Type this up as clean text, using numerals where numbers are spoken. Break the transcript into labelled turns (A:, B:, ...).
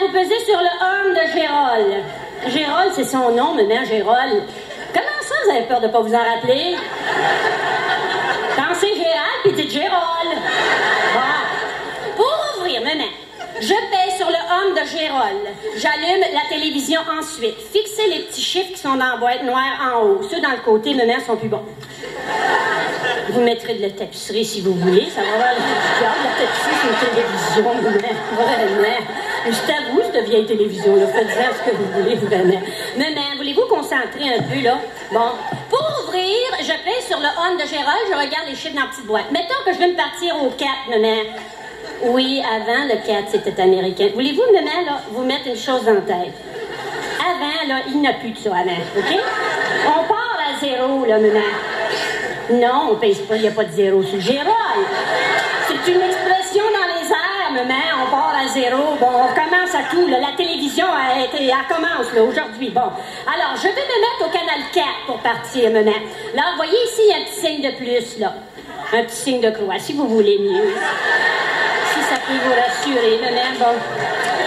A: vous pesez sur le homme de Gérol. Gérol, c'est son nom, maman, Gérol. Comment ça, vous avez peur de pas vous en rappeler? Pensez Gérald, puis dites Gérol. Bon. Pour ouvrir, maman, je pèse sur le homme de Gérol. J'allume la télévision ensuite. Fixez les petits chiffres qui sont dans la boîte noire en haut. Ceux dans le côté, maman, sont plus bons. Vous mettrez de la tapisserie si vous voulez. Ça va avoir du cœur, de la tapisserie sur une télévision, maman. Vraiment. Je t'avoue, cette vieille télévision, là. Faites-en ce que vous voulez, vraiment. Maman, voulez-vous concentrer un peu, là? Bon. Pour ouvrir, je pèse sur le on de Gérald, je regarde les chiffres dans la petite boîte. Mettons que je veux me partir au 4, maman. Oui, avant, le 4, c'était américain. Voulez-vous, maman, là, vous mettre une chose en tête? Avant, là, il n'y a plus de ça avant, OK? On part à 0, là, maman. Non, on pèse pas, il n'y a pas de 0 sur Gérald. C'est une expression dans les airs, maman, on part à 0. Bon, on commence à tout, là. La télévision, elle commence, là, aujourd'hui. Bon. Alors, je vais me mettre au canal 4 pour partir, maman. Là, vous voyez ici, il y a un petit signe de plus, là. Un petit signe de croix, si vous voulez mieux. Si ça peut vous rassurer, maman, bon.